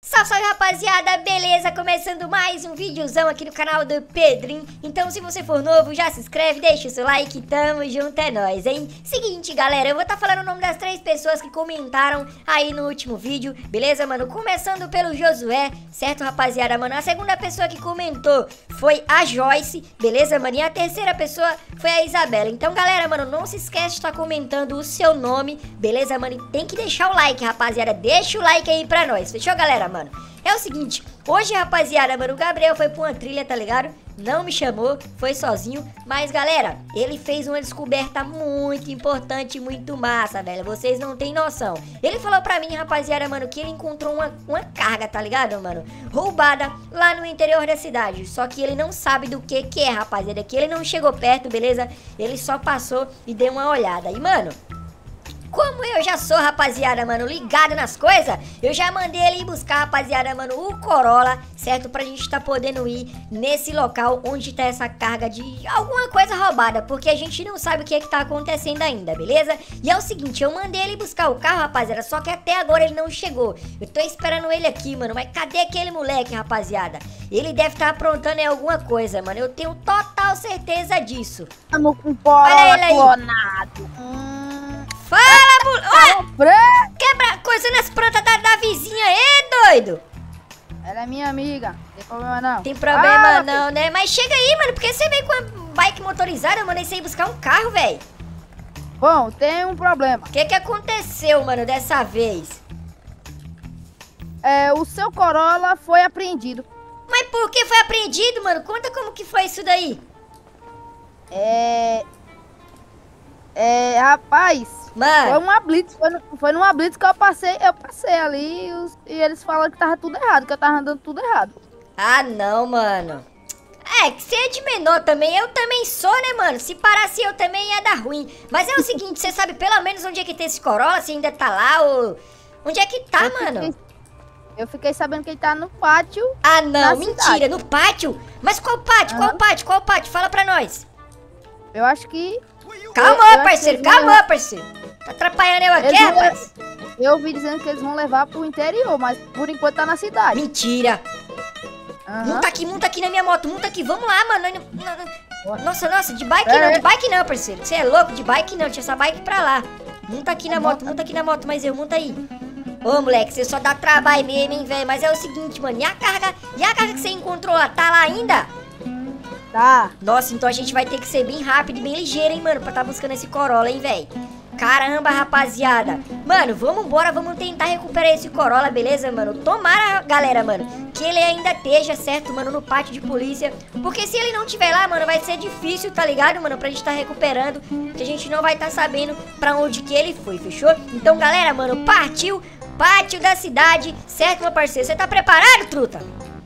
Salve, salve, rapaziada, beleza? Começando mais um videozão aqui no canal do Pedrinho. Então, se você for novo, já se inscreve, deixa o seu like, tamo junto, é nóis, hein? Seguinte, galera, eu vou estar falando o nome das 3 pessoas que comentaram aí no último vídeo, beleza, mano? Começando pelo Josué, certo, rapaziada, mano? A segunda pessoa que comentou foi a Joyce, beleza, mano? E a terceira pessoa foi a Isabela. Então, galera, mano, não se esquece de estar comentando o seu nome, beleza, mano? E tem que deixar o like, rapaziada, deixa o like aí pra nós, fechou, galera, mano? É o seguinte, hoje, rapaziada, mano, o Gabriel foi pra uma trilha, tá ligado? Não me chamou, foi sozinho. Mas, galera, ele fez uma descoberta muito importante, muito massa, velho. Vocês não tem noção. Ele falou pra mim, rapaziada, mano, que ele encontrou uma carga, tá ligado, mano? Roubada lá no interior da cidade. Só que ele não sabe do que é, rapaziada. Que ele não chegou perto, beleza? Ele só passou e deu uma olhada. E, mano, como eu já sou, rapaziada, mano, ligado nas coisas, eu já mandei ele ir buscar, rapaziada, mano, o Corolla, certo? Pra gente tá podendo ir nesse local onde tá essa carga de alguma coisa roubada, porque a gente não sabe o que é que tá acontecendo ainda, beleza? E é o seguinte, eu mandei ele buscar o carro, rapaziada, só que até agora ele não chegou. Eu tô esperando ele aqui, mano, mas cadê aquele moleque, rapaziada? Ele deve estar aprontando em alguma coisa, mano, eu tenho total certeza disso. Tamo com Corolla clonado. Fala, quebra coisa nas plantas da vizinha aí, doido. Ela é minha amiga, não tem problema não. Tem problema não, né? Mas chega aí, mano, porque você veio com a bike motorizada, mano, e você ia buscar um carro, velho. Bom, tem um problema. O que aconteceu, mano, dessa vez? O seu Corolla foi apreendido. Mas por que foi apreendido, mano? Conta como que foi isso daí. Rapaz, mano, foi uma blitz, foi numa blitz que eu passei ali e eles falaram que tava tudo errado, que eu tava andando tudo errado. Ah, não, mano. É, que você é de menor também, eu também sou, né, mano? Se parasse eu também ia dar ruim. Mas é o seguinte, você sabe pelo menos onde é que tem esse Corolla? Se ainda tá lá ou... Onde é que tá, mano? Eu fiquei sabendo que ele tá no pátio. Ah, não, mentira, no pátio? Mas qual pátio? Qual pátio? Qual pátio? Fala pra nós. Eu acho que... Calma, parceiro, calma, parceiro. Tá atrapalhando eu aqui, rapaz? Eu ouvi dizendo que eles vão levar pro interior, mas por enquanto tá na cidade. Mentira. Monta aqui na minha moto, monta aqui, vamos lá, mano. Nossa, de bike não, parceiro. Você é louco, de bike não, tinha essa bike pra lá. Monta aqui na moto, mas eu, monta aí. Ô, moleque, você só dá trabalho mesmo, hein, velho. Mas é o seguinte, mano, e a carga que você encontrou lá, tá lá ainda? Tá. Nossa, então a gente vai ter que ser bem rápido e bem ligeiro, hein, mano, pra tá buscando esse Corolla, hein, velho. Caramba, rapaziada. Mano, vamos embora, vamos tentar recuperar esse Corolla, beleza, mano? Tomara, galera, mano, que ele ainda esteja, certo, mano, no pátio de polícia. Porque se ele não estiver lá, mano, vai ser difícil, tá ligado, mano, pra gente tá recuperando. Porque a gente não vai tá sabendo pra onde que ele foi, fechou? Então, galera, mano, partiu pátio da cidade, certo, meu parceiro? Você tá preparado, truta?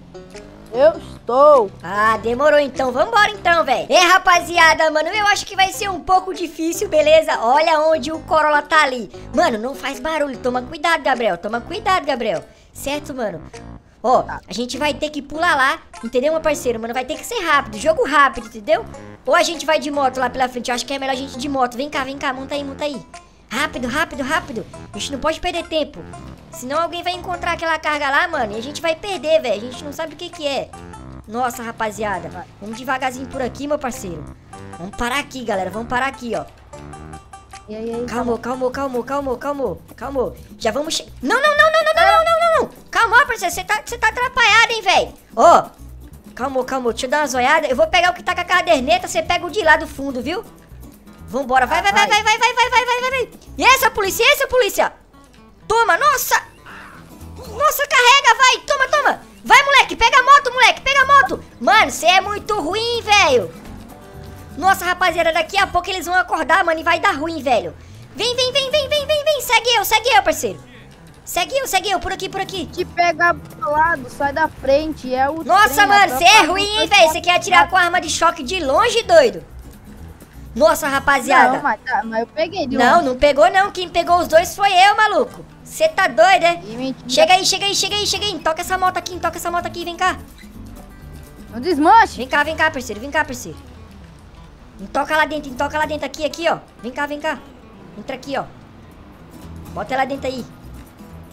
Eu estou. Ah, demorou então. Vambora então, velho. Rapaziada, mano, eu acho que vai ser um pouco difícil, beleza? Olha onde o Corolla tá ali. Mano, não faz barulho. Toma cuidado, Gabriel. Toma cuidado, Gabriel. Certo, mano? Ó, a gente vai ter que pular lá, entendeu, meu parceiro? Mano, vai ter que ser rápido. Jogo rápido, entendeu? Ou a gente vai de moto lá pela frente. Eu acho que é melhor a gente ir de moto. Vem cá, monta aí. Rápido. A gente não pode perder tempo. Senão alguém vai encontrar aquela carga lá, mano, e a gente vai perder, velho. A gente não sabe o que é. Nossa, rapaziada. Vamos devagarzinho por aqui, meu parceiro. Vamos parar aqui, galera. Vamos parar aqui, ó. E aí, calma. Já vamos... Não. Calma, parceiro. Você tá atrapalhado, hein, velho. Ó. Calma. Deixa eu dar uma zoiada. Eu vou pegar o que tá com a caderneta. Você pega o de lá do fundo, viu? Vambora. Vai. E essa polícia? Toma, nossa, carrega, vai, toma. Vai, moleque, pega a moto. Mano, você é muito ruim, velho. Nossa, rapaziada, daqui a pouco eles vão acordar, mano, e vai dar ruim, velho. Vem. Segue eu, parceiro. Segue eu, por aqui. Te pega pro lado, sai da frente, Nossa, mano, você é ruim, hein, velho. Você quer atirar com a arma de choque de longe, doido? Nossa, rapaziada. Não, mas eu peguei de longe. Não pegou não. Quem pegou os dois foi eu, maluco. Você tá doido, é? Chega aí. Toca essa moto aqui, vem cá. Não desmanche. Vem cá, parceiro. Toca lá dentro aqui, ó. Vem cá. Entra aqui, ó. Bota ela dentro aí.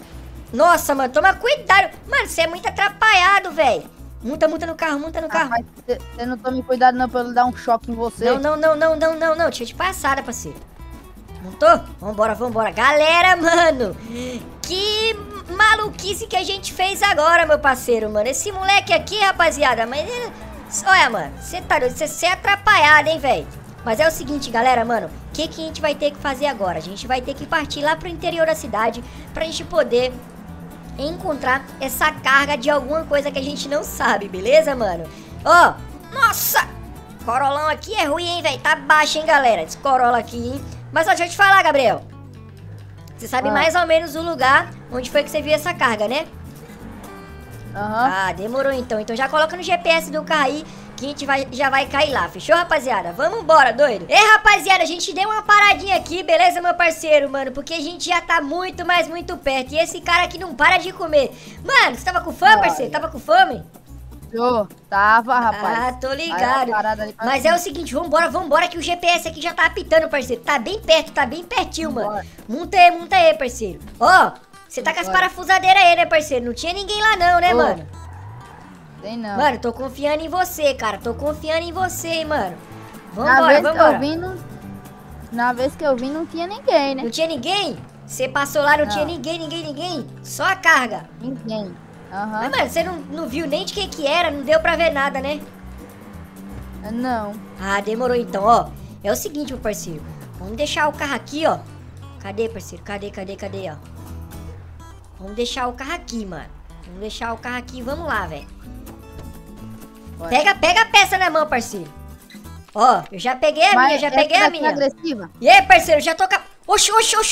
Nossa, mano, toma cuidado. Mano, você é muito atrapalhado, velho. Monta no carro, monta no carro. Rapaz, você não tome cuidado não pra ele dar um choque em você. Não. Deixa eu te passar, parceiro. Montou? Vambora. Galera, mano, que maluquice que a gente fez agora, meu parceiro, mano. Esse moleque aqui, rapaziada, mas... Olha, mano, você tá doido, você é atrapalhado, hein, velho. Mas é o seguinte, galera, mano, o que a gente vai ter que fazer agora? A gente vai ter que partir lá pro interior da cidade pra gente poder encontrar essa carga de alguma coisa que a gente não sabe, beleza, mano? Ó, nossa! Corolão aqui é ruim, hein, velho? Tá baixo, hein, galera? Esse Corolla aqui, hein? Mas ó, deixa eu te falar, Gabriel. Você sabe mais ou menos o lugar onde foi que você viu essa carga, né? Ah, demorou então. Então já coloca no GPS do carro aí que a gente já vai cair lá. Fechou, rapaziada? Vamos embora, doido. Rapaziada, a gente deu uma paradinha aqui, beleza, meu parceiro, mano? Porque a gente já tá muito, mas muito perto. E esse cara aqui não para de comer. Mano, você tava com fome, parceiro? Tava com fome? Tava, rapaz. Ah, tô ligado. Mas é o seguinte, vambora que o GPS aqui já tá apitando, parceiro. Tá bem perto, tá bem pertinho, mano. Monta aí, parceiro. Ó, você tá com as parafusadeiras aí, né, parceiro? Não tinha ninguém lá não, né, mano? Tem não. Mano, tô confiando em você, cara. Tô confiando em você, hein, mano. Vambora. Na vez que eu vim, não tinha ninguém, né? Não tinha ninguém? Você passou lá, não tinha ninguém? Só a carga? Ninguém. Mas, mano, você não viu nem de que era, não deu pra ver nada, né? Não. Ah, demorou então, ó. É o seguinte, meu parceiro. Vamos deixar o carro aqui, ó. Cadê, parceiro? Cadê, ó? Vamos deixar o carro aqui, mano. Vamos deixar o carro aqui e vamos lá, velho. Pega a peça na mão, parceiro. Ó, eu já peguei a minha, já peguei a minha. Agressiva? E aí, parceiro, já tô com a... Oxi.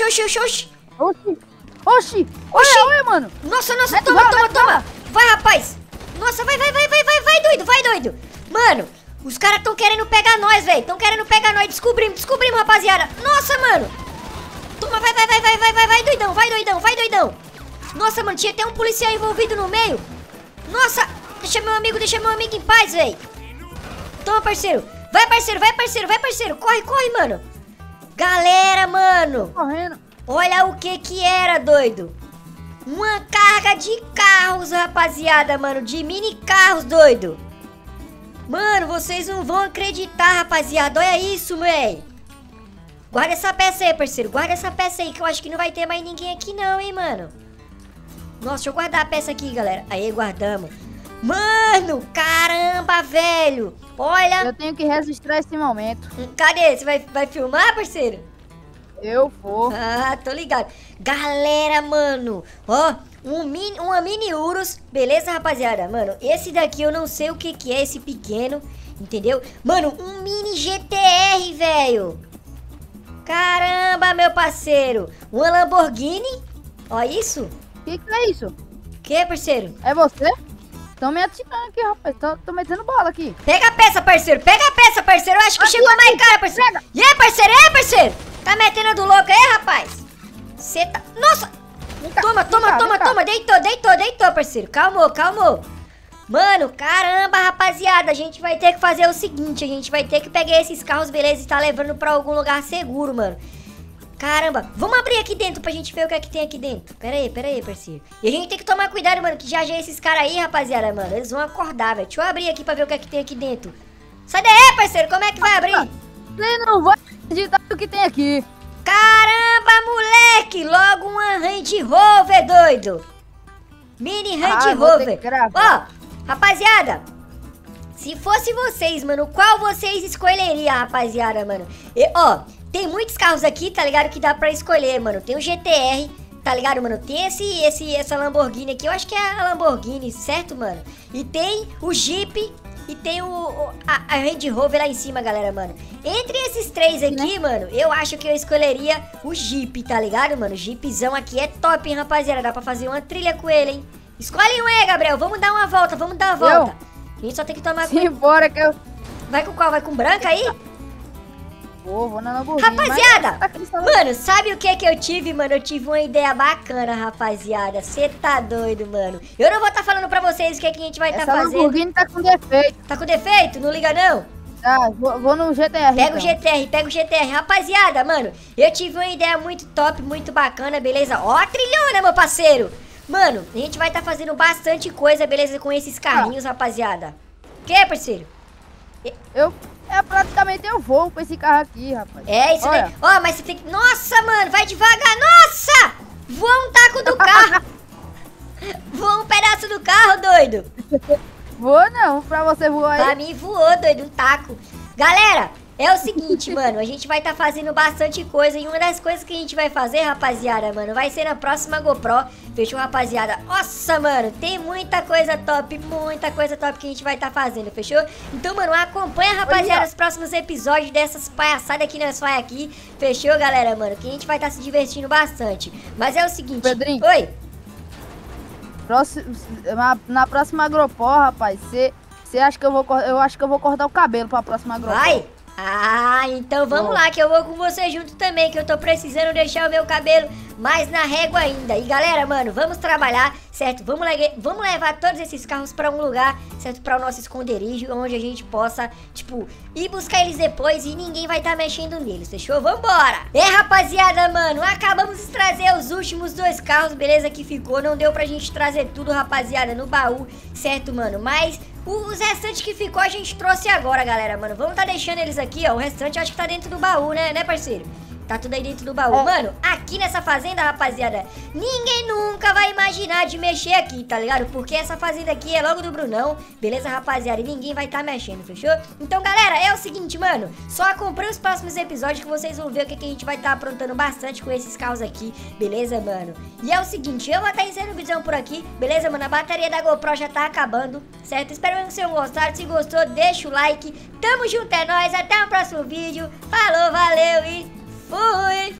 Olha, mano. Nossa, toma. Vai, rapaz. Nossa, vai, doido. Mano, os caras tão querendo pegar nós, velho. Descobrimos, rapaziada. Nossa, mano. Toma, vai, doidão. Nossa, mano, tinha até um policial envolvido no meio. Nossa, deixa meu amigo em paz, velho. Toma, parceiro. Vai, parceiro. Corre, mano. Galera, mano. Correndo. Olha o que era, doido. Uma carga de carros, rapaziada, mano. De mini carros, doido. Mano, vocês não vão acreditar, rapaziada. Olha isso, véi. Guarda essa peça aí, parceiro. Guarda essa peça aí, que eu acho que não vai ter mais ninguém aqui não, hein, mano. Nossa, deixa eu guardar a peça aqui, galera. Aí, guardamos. Mano, caramba, velho. Olha. Eu tenho que registrar esse momento. Cadê? Você vai filmar, parceiro? Eu vou. Ah, tô ligado. Galera, mano. Ó, uma mini Urus. Beleza, rapaziada? Mano, esse daqui eu não sei o que é, esse pequeno. Entendeu? Mano, um mini GTR, velho. Caramba, meu parceiro. Uma Lamborghini. Ó isso. O que é isso? Que, parceiro? É você? Estão me atirando aqui, rapaz. Tô metendo bola aqui. Pega a peça, parceiro. Eu acho que chegou mais cara, parceiro. Pega. E aí, parceiro? Tá metendo do louco aí, rapaz? Cê tá... Nossa! Toma. Deitou, parceiro. Calmou. Mano, caramba, rapaziada. A gente vai ter que fazer o seguinte. A gente vai ter que pegar esses carros, beleza, e tá levando pra algum lugar seguro, mano. Caramba, vamos abrir aqui dentro pra gente ver o que é que tem aqui dentro. Pera aí, parceiro. E a gente tem que tomar cuidado, mano, que já esses caras aí, rapaziada, mano, eles vão acordar, velho. Deixa eu abrir aqui pra ver o que é que tem aqui dentro. Sai daí, parceiro, como é que vai abrir? Você não vai acreditar no que tem aqui. Caramba, moleque, logo uma Range Rover, doido. Mini Range Rover. Ó, rapaziada, se fosse vocês, mano, qual vocês escolheriam, rapaziada, mano? Ó, tem muitos carros aqui, tá ligado, que dá pra escolher, mano. Tem o GTR, tá ligado, mano? Tem essa Lamborghini aqui, eu acho que é a Lamborghini, certo, mano? E tem o Jeep e tem a Range Rover lá em cima, galera, mano. Entre esses três aqui, mano, eu acho que eu escolheria o Jeep, tá ligado, mano? O Jeepzão aqui é top, hein, rapaziada? Dá pra fazer uma trilha com ele, hein? Escolhe um aí, Gabriel. Vamos dar uma volta, A gente só tem que tomar cuidado. Simbora que eu... Vai com qual? Vai com branca aí? Vou na Lamborghini. Rapaziada, mano, sabe o que eu tive, mano? Eu tive uma ideia bacana, rapaziada. Você tá doido, mano. Eu não vou estar falando pra vocês o que a gente vai estar fazendo. Essa Lamborghini tá com defeito. Tá com defeito? Não liga, não? Tá, vou no GTR. Pega o GTR. Rapaziada, mano, eu tive uma ideia muito top, muito bacana, beleza? Ó a trilhona, meu parceiro. Mano, a gente vai estar fazendo bastante coisa, beleza, com esses carrinhos, rapaziada. Que, parceiro? Praticamente eu vou com esse carro aqui, rapaz. É, isso Olha. daí. Ó, mas você tem que... Nossa, mano, vai devagar. Nossa! Voa um taco do carro. Voa um pedaço do carro, doido. Vou não, pra você voar aí. Pra mim voou, doido, um taco. Galera, é o seguinte, mano, a gente vai estar fazendo bastante coisa. E uma das coisas que a gente vai fazer, rapaziada, mano, vai ser na próxima GoPro. Fechou, rapaziada? Nossa, mano, tem muita coisa top que a gente vai estar fazendo, fechou? Então, mano, acompanha, rapaziada, os próximos episódios dessas palhaçadas que nós faz aqui. Fechou, galera, mano? Que a gente vai estar se divertindo bastante. Mas é o seguinte... Pedrinho. Oi? Na próxima agropó, rapaz, você acha que eu acho que eu vou cortar o cabelo pra próxima agropó. Vai? Ah, então vamos lá, que eu vou com você junto também, que eu tô precisando deixar o meu cabelo mais na régua ainda. E galera, mano, vamos trabalhar, certo? Vamos levar todos esses carros pra um lugar, certo? Pra o nosso esconderijo, onde a gente possa, tipo, ir buscar eles depois e ninguém vai estar mexendo neles, fechou? Vambora! Rapaziada, mano, acabamos de trazer os últimos 2 carros, beleza? Que ficou, não deu pra gente trazer tudo, rapaziada, no baú, certo, mano? Mas... os restantes que ficou a gente trouxe agora, galera, mano. Vamos tá deixando eles aqui, ó. O restante acho que tá dentro do baú, né, parceiro? Tá tudo aí dentro do baú. Mano, aqui nessa fazenda, rapaziada, ninguém nunca vai imaginar de mexer aqui, tá ligado? Porque essa fazenda aqui é logo do Brunão, beleza, rapaziada? E ninguém vai tá mexendo, fechou? Então, galera, é o seguinte, mano. Só acompanha os próximos episódios que vocês vão ver o que a gente vai tá aprontando bastante com esses carros aqui, beleza, mano? E é o seguinte, eu vou tá encerrando o vídeo por aqui, beleza, mano? A bateria da GoPro já tá acabando, certo? Espero que vocês tenham gostado. Se gostou, deixa o like. Tamo junto, é nóis. Até o próximo vídeo. Falou, valeu e... fui!